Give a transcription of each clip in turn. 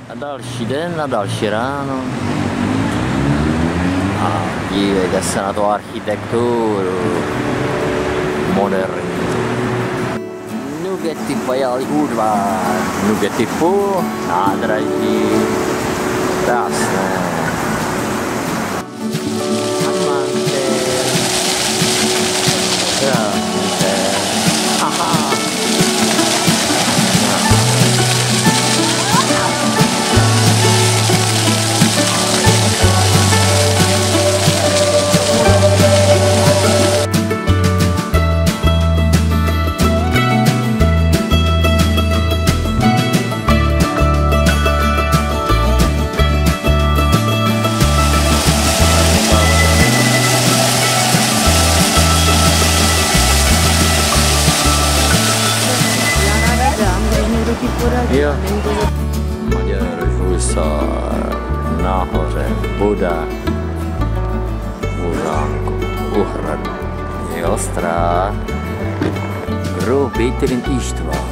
A další den, a další ráno. A dívejte se na tu architekturu. Moderní. Nugety pojali údvar. Nugety půl, nádraží. Krásné. Jo. Maďar Žulsár, nahoře Buda, u zámku, u hradu. Je ostrá. Kdo Peterin Ištvan.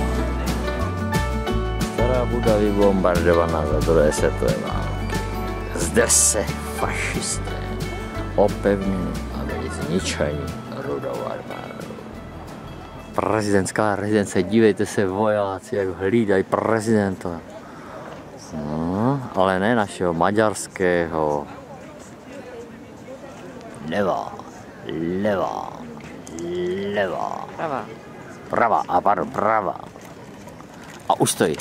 Stará Buda vybombardovaná za druhé světové války. Zde se fašisté opevnili a byli zničeni Rudou armádou. Prezidentská rezidence, dívejte se vojáci, jak hlídají prezidenta. No, ale ne našeho maďarského. Levá, levá, levá. Pravá. Pravá, a pardon, pravá. A už stojí.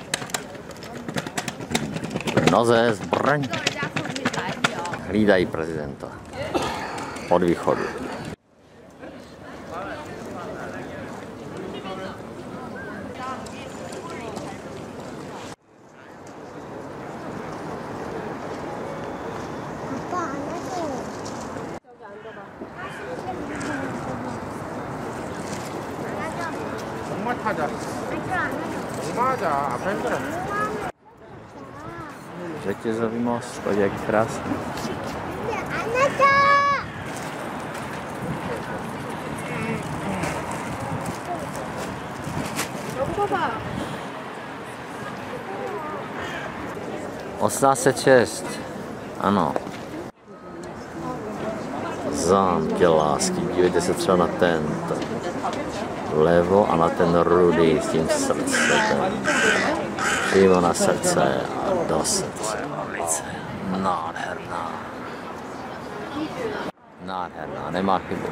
V noze zbraň. Hlídají prezidenta. Od východu. Řetězový most, podívej, jak krásný. Osmnáct ano. Zámky lásky, dívejte se třeba na tento. Vlevo a na ten rudý s tím srdcem. Přímo na srdce a do srdce. Velice nádherná. Nádherná, nemá chybu.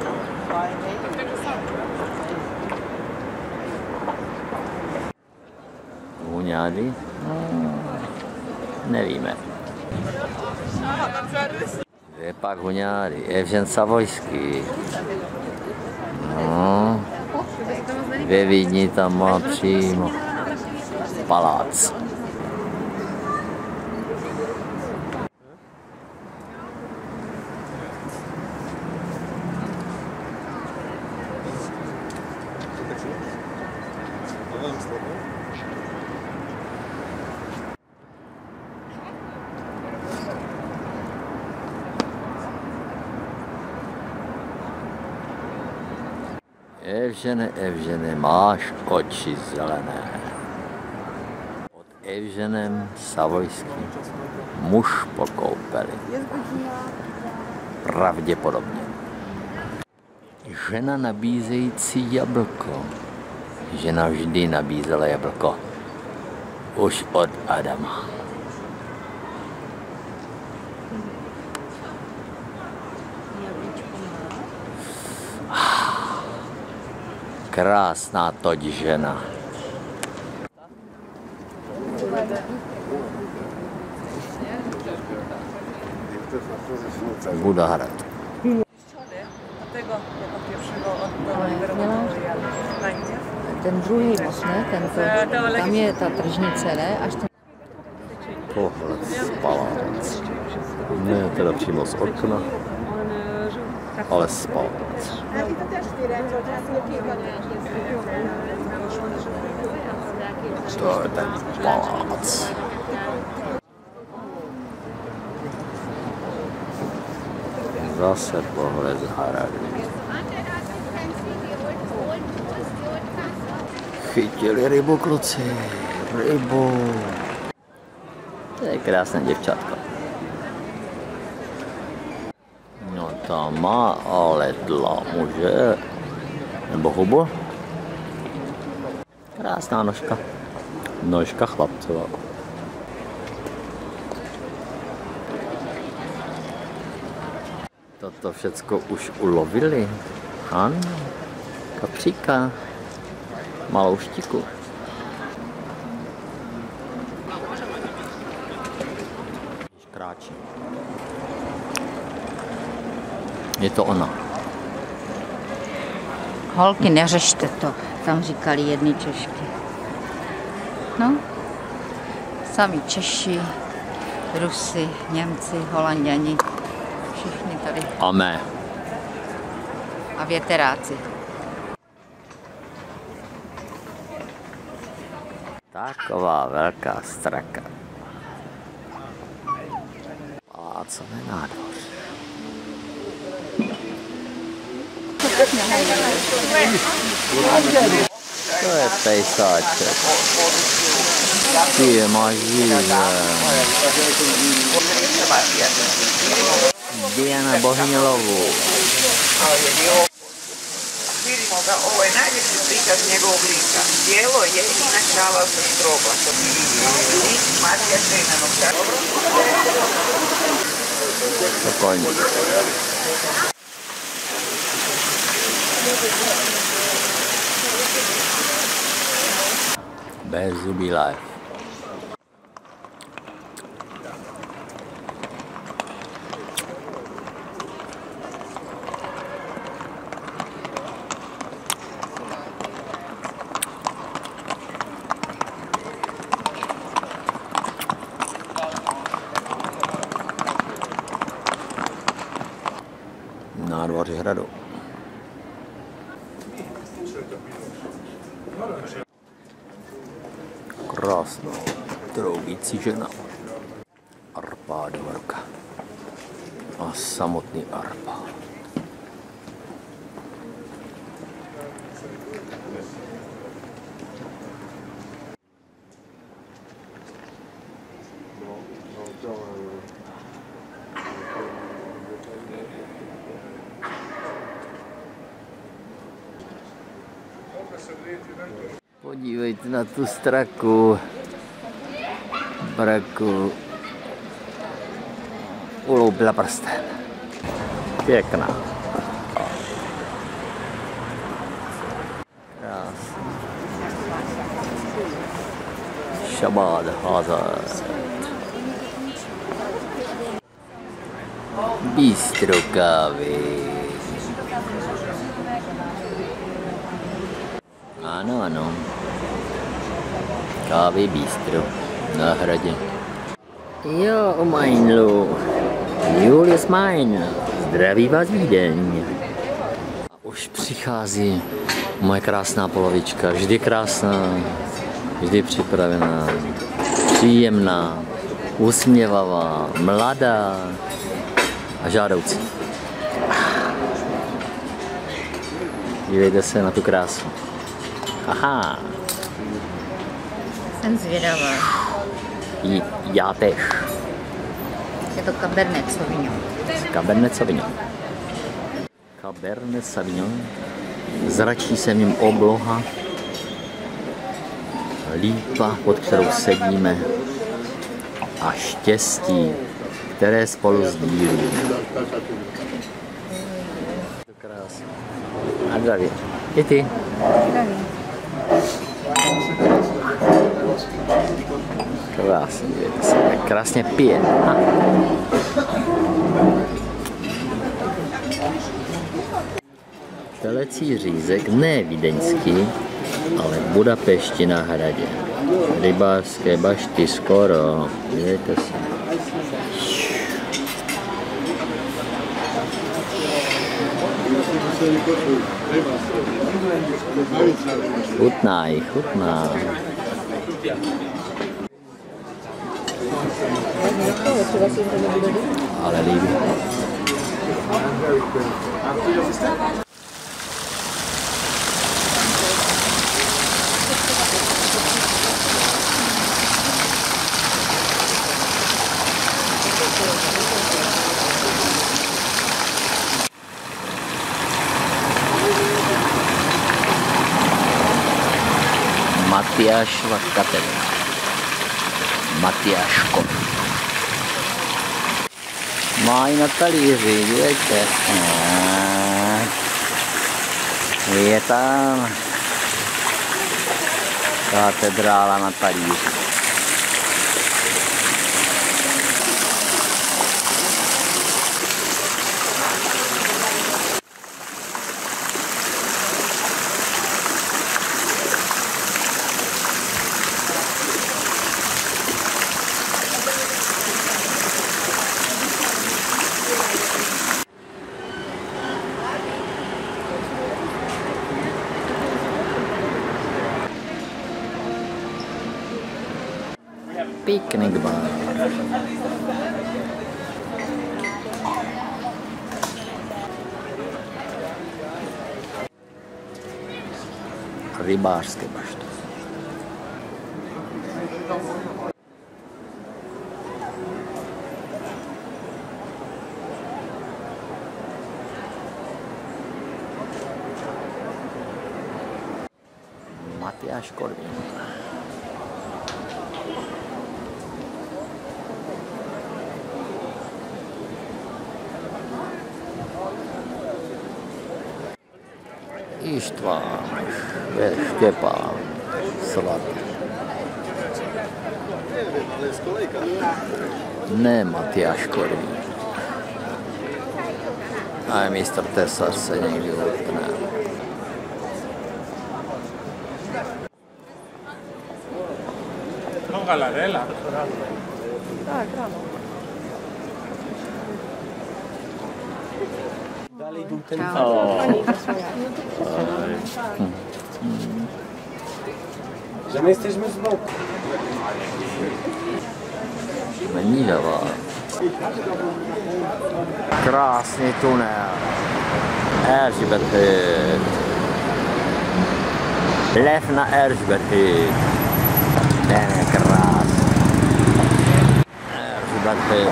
Huňády? Nevíme. Je pak Huňády, Evžen Savojský. No, ve Vídni tam má přímo palác. Evžene, máš oči zelené. Pod Evženem Savojským muž po koupeli. Pravděpodobně. Žena nabízející jablko. Žena vždy nabízela jablko. Už od Adama. Krásná toť žena. Budahrad. Ten druhý most, ne? Tam je ta tržnice, ne? Až ten... Pohled z palác. Ne teda přímo z okna, ale z palác. To je ten palác. Zase pohled z hradu. Chytili rybu, kluci, rybu. To je krásné děvčátko. No tam má ale dlamuže. Nebo hubu. Krásná nožka. Nožka chlapcová. Toto všecko už ulovili. Ano. Kapříka. Malou štiku. Kráčí. Je to ona. Holky, neřešte to, tam říkali jedny Češky. No, sami Češi, Rusy, Němci, Holanděni, všichni tady. A mé. A věteráci. Taková velká straka. Palácové nádvoří. To je pejsáček. Ty máš žíze. Diana bohyně lovu. Vidimo ga, ovo je najljepši prikaz njegovog lika. Bijelo je i načala sa stroba, što mi vidi. I Matija Šejnanog. Spokojně. Bezzubý life. Nádvoří hradu. Krásná troubící žena. Arpádova ruka. A samotný Arpád. Podívejte na tu straku, braku, uloupila prsten. Pěkná. Krásný. Šabád Hazard. Bistro kávy. Ano, ano. Kávy bistro na hradě. Jo, Meinlu. Julius Mein. Zdraví vás Vídeň. A už přichází moje krásná polovička. Vždy krásná, vždy připravená, příjemná, usměvavá, mladá a žádoucí. Dívejte se na tu krásu. Aha. Jsem zvědavá. Já tež. Je to Cabernet Sauvignon. Cabernet Sauvignon. Cabernet Sauvignon. Zračí se v něm obloha. Lípa, pod kterou sedíme. A štěstí, které spolu sdílíme. To krásné. A zdraví. I ty. Krásně, dívejte se, jak krásně pije. Ha. Telecí řízek ne vídeňský, ale v Budapešti na hradě. Rybářské bašty skoro, dívejte se. Chutná jí, chutná. Ale líbí. Matyášova katedra. Matyáško. Má i na talíři, dívejte. Je tam katedrála na talíři. Picnic bar. Rybářské bašty. Matyáš Korvín. Ištván, Štěpán, Svatý. Ne Matyáš Korvín. A mistr Tesař se někdy utkne. No, Galarela. Tak, ano. Že nejsteśmy z boku. Menilova. Krásný tunel. Erzsébet-híd. Lev na Erzsébet-híd. Ten je krásný. Erzsébet-híd.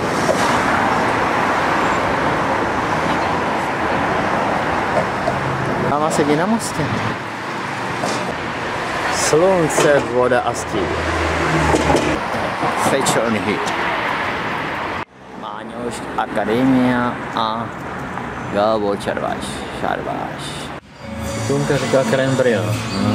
Mama sedí na mostě. Slunce, voda a stín. Fečelný hit. Máňoš, Akademia a Gábor Čarváš. Tunka říká krém brýle.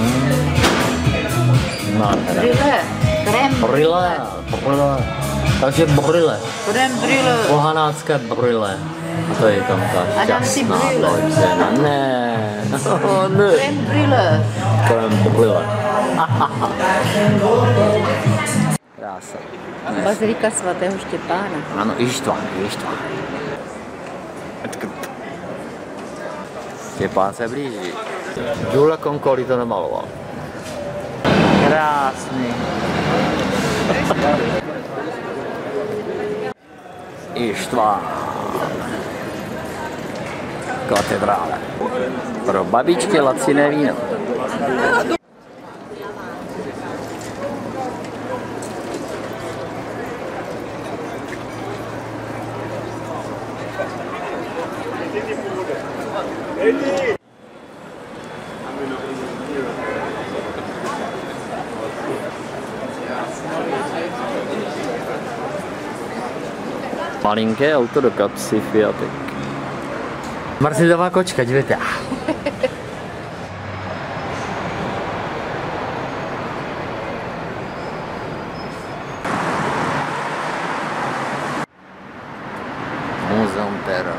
Brýle. Takže brýle. Krém brýle. Pohanácké brýle. A to je tam ta šťastná dvojčena. Ne. Krém brýle. Krém brýle. Krása. Bazilika svatého Štěpána. Ano, Ištván. Štěpán se blíží. Jules Concoli to namaloval. Krásný. Ištván. Katedrále. Pro babičky laciné víno. Malinké auto do kapsy, Fiatek. Marsilová kočka, dívejte. Muzeum Terra.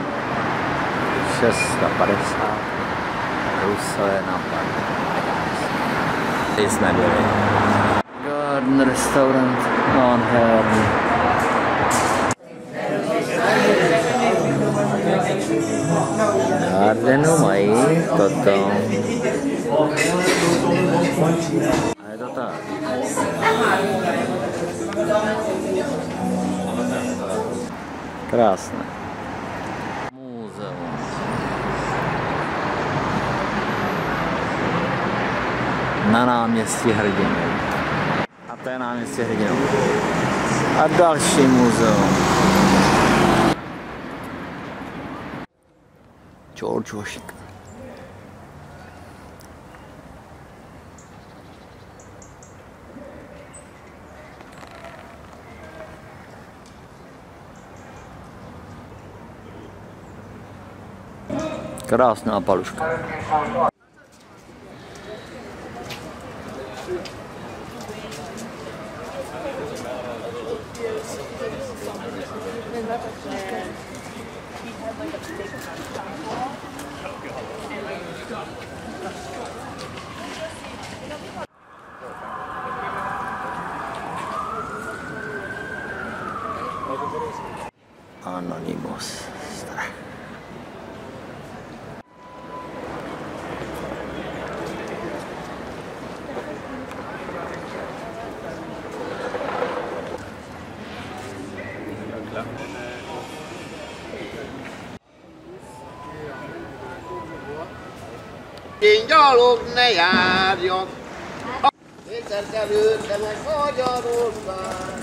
650. Rusové nápady. Tady jsme byli. Garden restaurant. Nádherný. Gardenu mají toto. A je to tak. Krásné. Muzeum. Na náměstí Hrdinů. A to je náměstí Hrdinů. A další muzeum. George Washington. Krásná paluška. Anonymous. Én gyalog ne járjak, kétszer kerültem meg Magyarország.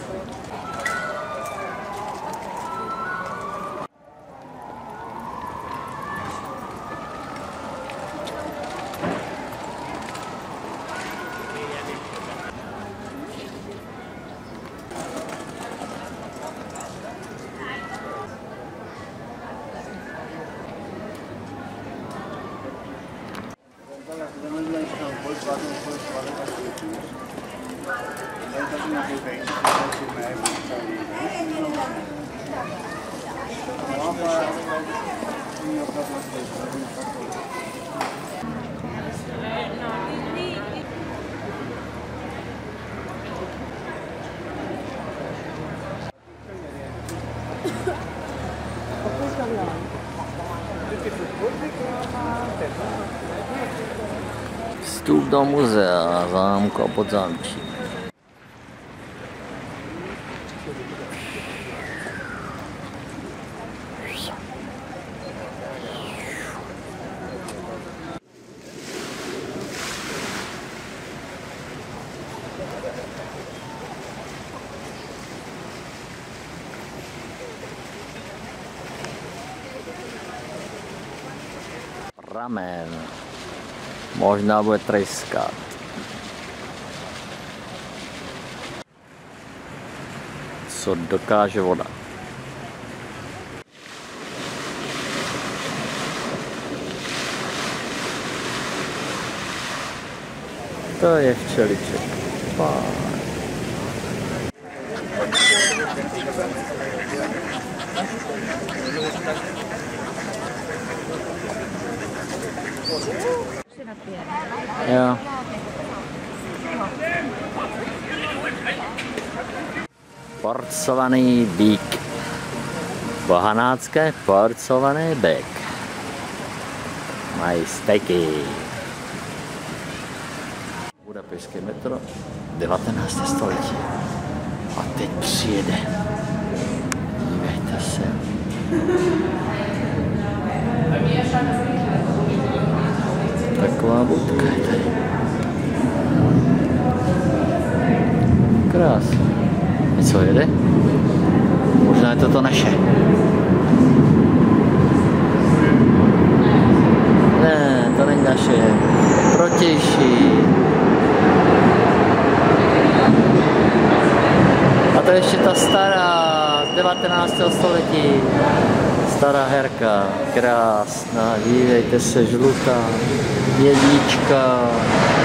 Vstup do muzea zámku a Podzámčí. Ramen. Možná bude tryskat. Co dokáže voda. To je včeliček. Fajn. Jo. Porcovaný bík. Bohanácké porcovaný bík. Mají steky. Budapešské metro, 19. století. A teď přijede. Dívejte se. Taková budka je tady. Krásně. Co jede? Možná je to naše. Ne, to není naše. Protější. A to je ještě ta stará, z 19. století. Stará herka, krásná, dívejte se, žlutá, jednička.